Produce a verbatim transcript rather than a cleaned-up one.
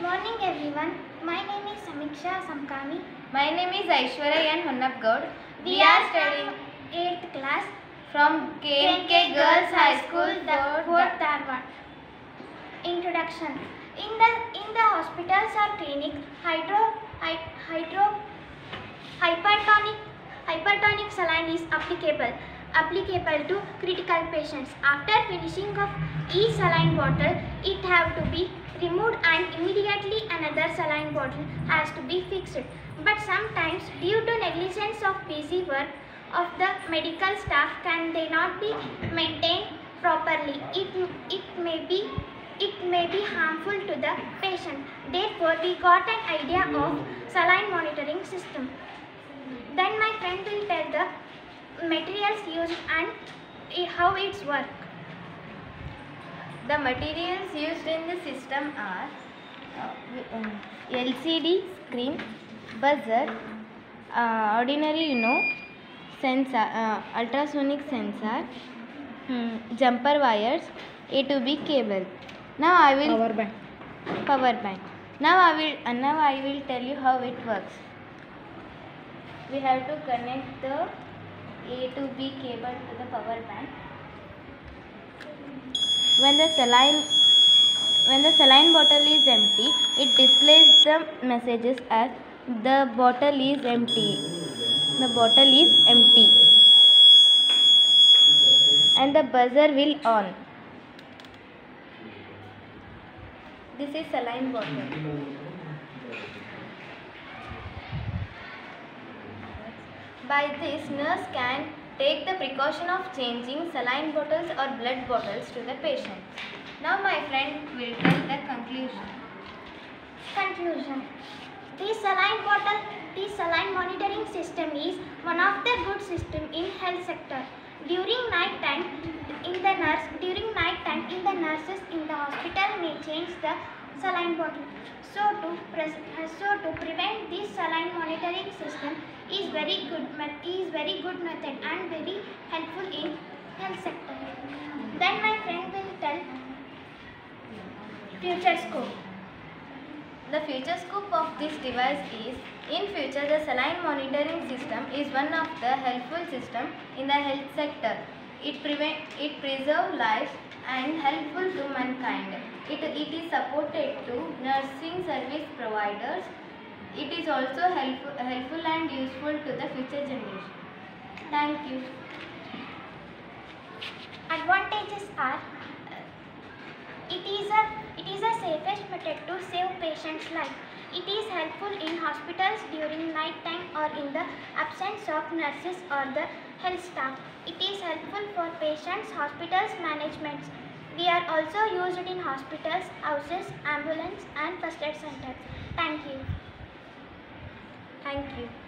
morning everyone. My name is Samiksha Samkani. My name is Aishwarya N. Honnapgaud. We, we are studying eighth class from K N K Girls High School, the fourth Dharwad. Introduction. In the in the hospitals or clinic, hydro hydro hypertonic hypertonic saline is applicable applicable to critical patients. After finishing of each saline bottle, it have to be removed and immediately another saline bottle has to be fixed. But sometimes, due to negligence of busy work of the medical staff, can they not be maintained properly. It it may be it may be harmful to the patient. Therefore, we got an idea of saline monitoring system. Then my friend will tell the materials used and how it's work. The materials used in the system are uh, um, L C D screen, buzzer, uh, ordinary you know, sensor, uh, ultrasonic sensor, um, jumper wires, A to B cable. Now I will power bank. Power bank. Now I will uh, now I will tell you how it works. We have to connect the A to B cable to the power bank. When the saline when the saline bottle is empty, it displays the messages as the bottle is empty. The bottle is empty. And the buzzer will on. This is saline bottle. By this, nurse can take the precaution of changing saline bottles or blood bottles to the patient. Now my friend will tell the conclusion. Conclusion. The saline bottle, the saline monitoring system is one of the good system in health sector. During night time, in the nurse, during night time, in the nurses in the hospital may change the saline bottle. So to so to prevent this saline monitoring system is very good is very good method and very helpful in health sector. Then my friend will tell future scope. The future scope of this device is, in future the saline monitoring system is one of the helpful system in the health sector. It prevent it preserve lives and helpful to mankind. It, it is supported to nursing service providers. It is also helpful, helpful and useful to the future generation. Thank you. Advantages are uh, it is a it is a safest method to save patients' life. It is helpful in hospitals during night time or in the absence of nurses or the health staff. It is helpful for patients, hospitals, managements. We are also used in hospitals, houses, ambulance and first aid centers. Thank you. Thank you.